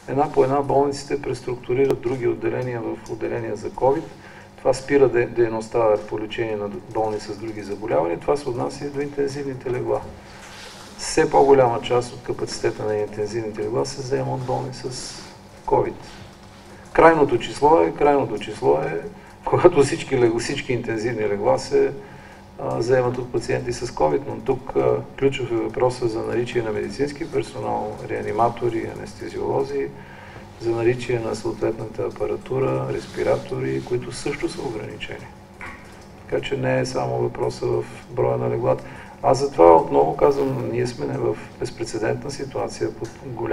една по една болниците преструктурират други отделения в отделения за COVID. Това спира дейността по лечение на болни с други заболявания. Това се отнася и до интензивните легла. Все по-голяма част от капацитета на интензивните легла се заема от болни с COVID. Крайното число е, когато всички интензивни легла се заемат от пациенти с COVID, но тук ключов е въпросът за наличие на медицински персонал, реаниматори, анестезиолози, за наличие на съответната апаратура, респиратори, които също са ограничени. Така че не е само въпроса в броя на леглата. Аз затова отново казвам, ние сме в безпрецедентна ситуация, под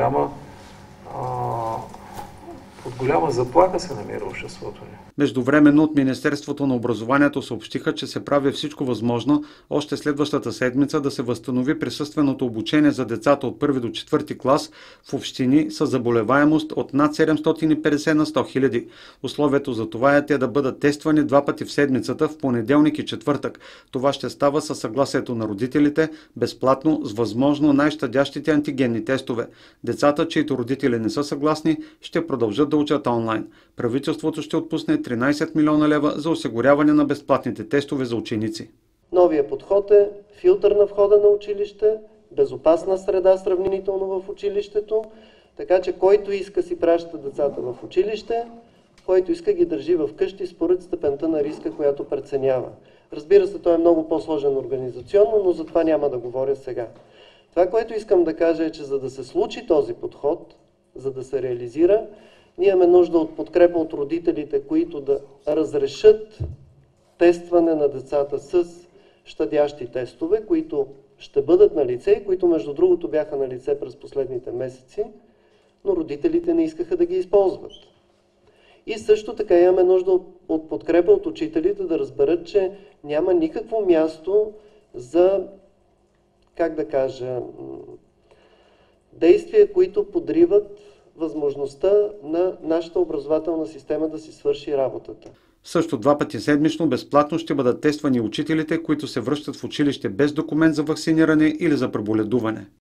голяма заплаха се намира обществото ни. Междувременно от Министерството на образованието съобщиха, че се прави всичко възможно още следващата седмица да се възстанови присъственото обучение за децата от 1 до 4 клас в общини с заболеваемост от над 750 на 100 хиляди. Условието за това е те да бъдат тествани 2 пъти в седмицата, в понеделник и четвъртък. Това ще става със съгласието на родителите, безплатно, с възможно най-щадящите антигенни тестове. Децата, чието родители не са съгласни, ще продължат да учат онлайн. Правителството ще отпусне 13 милиона лева за осигуряване на безплатните тестовия за ученици. Новия подход е филтър на входа на училище, безопасна среда сравнително в училището, така че който иска си праща децата в училище, който иска ги държи в къщи според степента на риска, която преценява. Разбира се, той е много по-сложен организационно, но за това няма да говоря сега. Това, което искам да кажа е, че за да се случи този подход, за да се реализира, ние имаме нужда от подкрепа от родителите, които да разрешат тестване на децата с щадящи тестове, които ще бъдат на лице и които между другото бяха на лице през последните месеци, но родителите не искаха да ги използват. И също така имаме нужда от подкрепа от учителите да разберат, че няма никакво място за, действия, които подриват възможността на нашата образователна система да си свърши работата. Също 2 пъти седмично безплатно ще бъдат тествани учителите, които се връщат в училище без документ за вакциниране или за преболедуване.